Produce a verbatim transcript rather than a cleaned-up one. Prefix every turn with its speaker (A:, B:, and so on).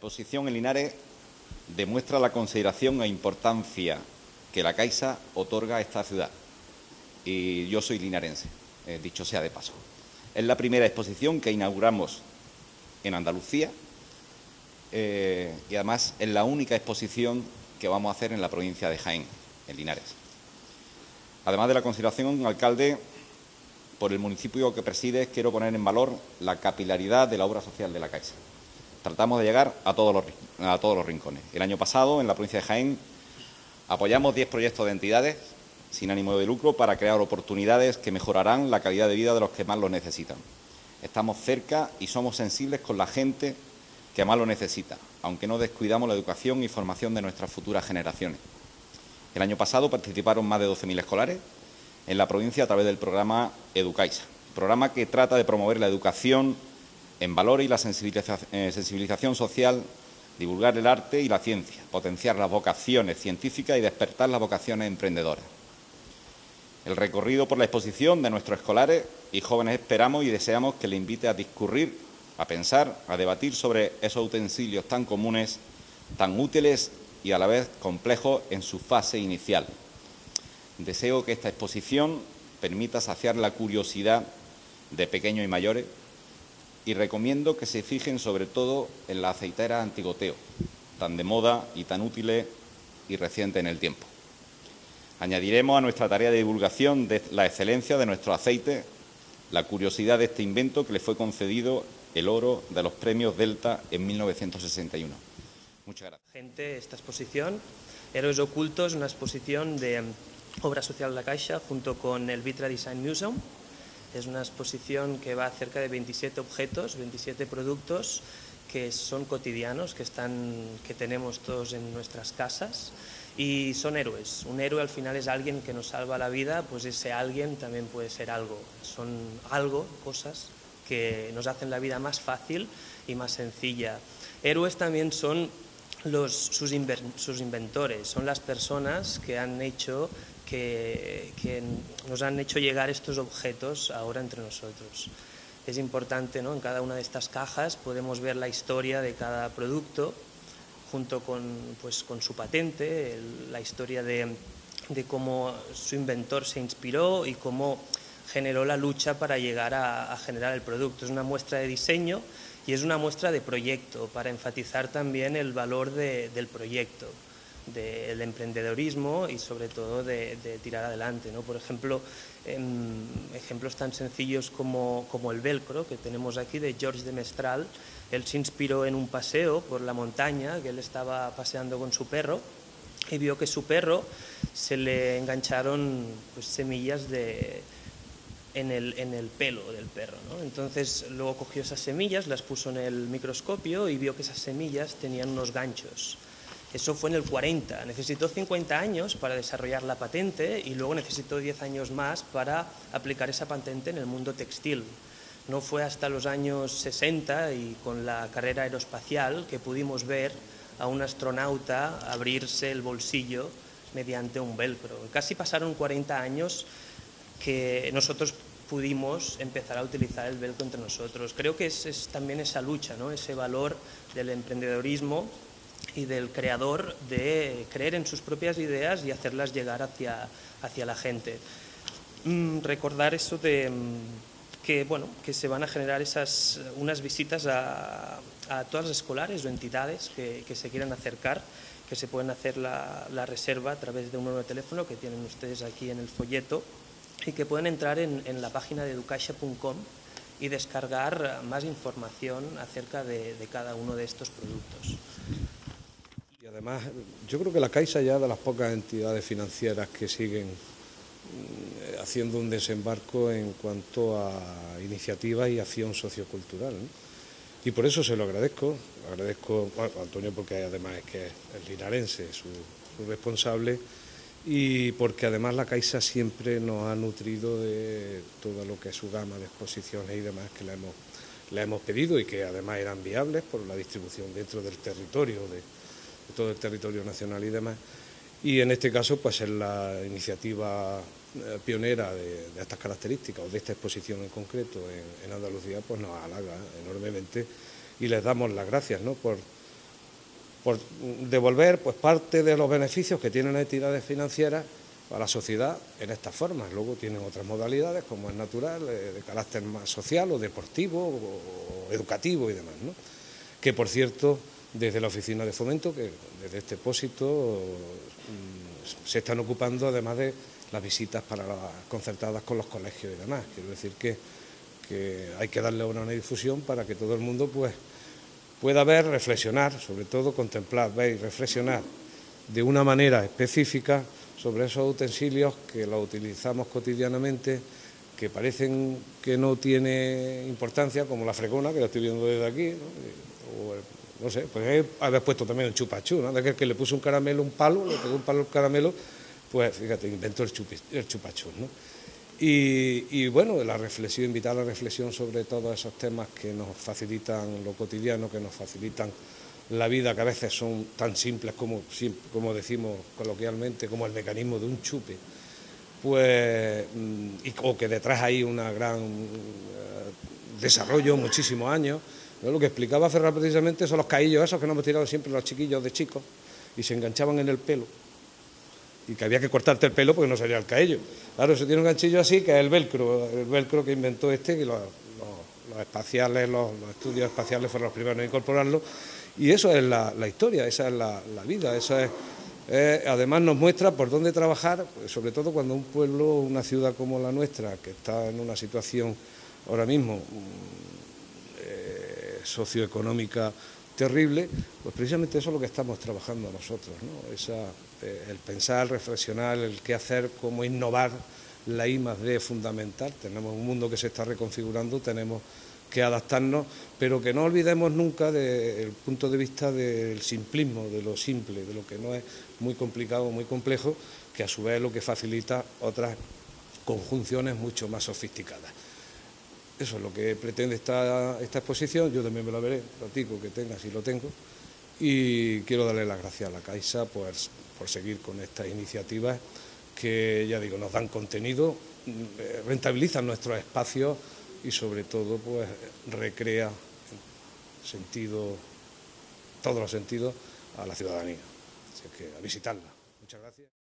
A: exposición en Linares demuestra la consideración e importancia que la Caixa otorga a esta ciudad. Y yo soy linarense, eh, dicho sea de paso. Es la primera exposición que inauguramos en Andalucía eh, y además es la única exposición que vamos a hacer en la provincia de Jaén, en Linares. Además de la consideración, alcalde, por el municipio que presides, quiero poner en valor la capilaridad de la obra social de la Caixa. Tratamos de llegar a todos los, a todos los rincones. El año pasado, en la provincia de Jaén, apoyamos diez proyectos de entidades sin ánimo de lucro para crear oportunidades que mejorarán la calidad de vida de los que más lo necesitan. Estamos cerca y somos sensibles con la gente que más lo necesita, aunque no descuidamos la educación y formación de nuestras futuras generaciones. El año pasado participaron más de doce mil escolares en la provincia a través del programa Educaixa, programa que trata de promover la educación en valores y la sensibilización social, divulgar el arte y la ciencia, potenciar las vocaciones científicas y despertar las vocaciones emprendedoras. El recorrido por la exposición de nuestros escolares y jóvenes esperamos y deseamos que le invite a discurrir, a pensar, a debatir sobre esos utensilios tan comunes, tan útiles y a la vez complejos en su fase inicial. Deseo que esta exposición permita saciar la curiosidad de pequeños y mayores y recomiendo que se fijen sobre todo en la aceitera antigoteo, tan de moda y tan útiles y reciente en el tiempo. Añadiremos a nuestra tarea de divulgación de la excelencia de nuestro aceite la curiosidad de este invento que le fue concedido el oro de los premios Delta en mil novecientos sesenta y uno. Muchas gracias.
B: Gente, esta exposición, Héroes Ocultos, una exposición de obra social de la Caixa junto con el Vitra Design Museum. Es una exposición que va acerca de veintisiete objetos, veintisiete productos que son cotidianos, que, están, que tenemos todos en nuestras casas y son héroes. Un héroe al final es alguien que nos salva la vida, pues ese alguien también puede ser algo. Son algo, cosas que nos hacen la vida más fácil y más sencilla. Héroes también son los, sus, inver, sus inventores, son las personas que han hecho Que, que nos han hecho llegar estos objetos ahora entre nosotros. Es importante, ¿no? En cada una de estas cajas podemos ver la historia de cada producto junto con, pues, con su patente, el, la historia de, de cómo su inventor se inspiró y cómo generó la lucha para llegar a, a generar el producto. Es una muestra de diseño y es una muestra de proyecto para enfatizar también el valor de, del proyecto, del emprendedorismo y sobre todo de, de tirar adelante, ¿no? Por ejemplo, en ejemplos tan sencillos como, como el velcro que tenemos aquí de George de Mestral. Él se inspiró en un paseo por la montaña, que él estaba paseando con su perro y vio que su perro se le engancharon pues, semillas de, en, el, en el pelo del perro, ¿no? Entonces luego cogió esas semillas, las puso en el microscopio y vio que esas semillas tenían unos ganchos. Eso fue en el cuarenta, necesitó cincuenta años para desarrollar la patente y luego necesitó diez años más para aplicar esa patente en el mundo textil. No fue hasta los años sesenta y con la carrera aeroespacial que pudimos ver a un astronauta abrirse el bolsillo mediante un velcro. Casi pasaron cuarenta años que nosotros pudimos empezar a utilizar el velcro entre nosotros. Creo que es, es también esa lucha, ¿no? Ese valor del emprendedorismo y del creador de creer en sus propias ideas y hacerlas llegar hacia, hacia la gente. Mm, recordar eso de mm, que, bueno, que se van a generar esas, unas visitas a, a todas las escolares o entidades que, que se quieran acercar, que se pueden hacer la, la reserva a través de un número de teléfono que tienen ustedes aquí en el folleto y que pueden entrar en, en la página de educaixa punto com y descargar más información acerca de, de cada uno de estos productos.
C: Y además, yo creo que la Caixa ya de las pocas entidades financieras que siguen haciendo un desembarco en cuanto a iniciativa y acción sociocultural, ¿no? Y por eso se lo agradezco, agradezco bueno, a Antonio porque además es que es linarense, su, su responsable, y porque además la Caixa siempre nos ha nutrido de todo lo que es su gama de exposiciones y demás que le hemos, le hemos pedido y que además eran viables por la distribución dentro del territorio de de todo el territorio nacional y demás, y en este caso pues es la iniciativa eh, pionera de, de estas características o de esta exposición en concreto en, en Andalucía, pues nos halaga enormemente y les damos las gracias, ¿no? por, por devolver pues parte de los beneficios que tienen las entidades financieras a la sociedad en estas formas. Luego tienen otras modalidades, como es natural, eh, de carácter más social o deportivo o, o educativo y demás, ¿no? Que, por cierto, desde la Oficina de Fomento, que desde este depósito mm, se están ocupando, además de las visitas para las concertadas con los colegios y demás. Quiero decir que, que hay que darle una difusión para que todo el mundo pues pueda ver, reflexionar, sobre todo contemplar, ver y reflexionar de una manera específica sobre esos utensilios que los utilizamos cotidianamente, que parecen que no tiene importancia, como la fregona, que la estoy viendo desde aquí, ¿no? O el, no sé, pues haber puesto también un chupachú, ¿no? De aquel que le puso un caramelo, un palo, le pegó un palo al caramelo, pues fíjate, inventó el, chupi, el chupachú, ¿no? Y, y bueno, la reflexión, invitar a la reflexión sobre todos esos temas que nos facilitan lo cotidiano, que nos facilitan la vida, que a veces son tan simples como, como decimos coloquialmente, como el mecanismo de un chupe, pues, y, o que detrás hay un gran uh, desarrollo, muchísimos años. ¿No? Lo que explicaba Ferran precisamente son los caillos esos que nos hemos tirado siempre los chiquillos de chicos y se enganchaban en el pelo, y que había que cortarte el pelo porque no salía el caello. Claro, eso tiene un ganchillo así, que es el velcro, el velcro que inventó este, que los, los, los espaciales, los, los estudios espaciales fueron los primeros en incorporarlo, y eso es la, la historia, esa es la, la vida, eso es, eh, además nos muestra por dónde trabajar, sobre todo cuando un pueblo, una ciudad como la nuestra, que está en una situación ahora mismo eh, socioeconómica terrible, pues precisamente eso es lo que estamos trabajando nosotros, ¿no? Esa, eh, el pensar, reflexionar, el qué hacer, cómo innovar, la I más D es fundamental. Tenemos un mundo que se está reconfigurando, tenemos que adaptarnos, pero que no olvidemos nunca del punto de vista del simplismo, de lo simple, de lo que no es muy complicado, muy complejo, que a su vez es lo que facilita otras conjunciones mucho más sofisticadas. Eso es lo que pretende esta, esta exposición. Yo también me la veré, platico que tenga, si lo tengo, y quiero darle las gracias a la Caixa por, por seguir con estas iniciativas que, ya digo, nos dan contenido, rentabilizan nuestros espacios y sobre todo pues recrea en sentido, todos los sentidos a la ciudadanía. Así que a visitarla. Muchas gracias.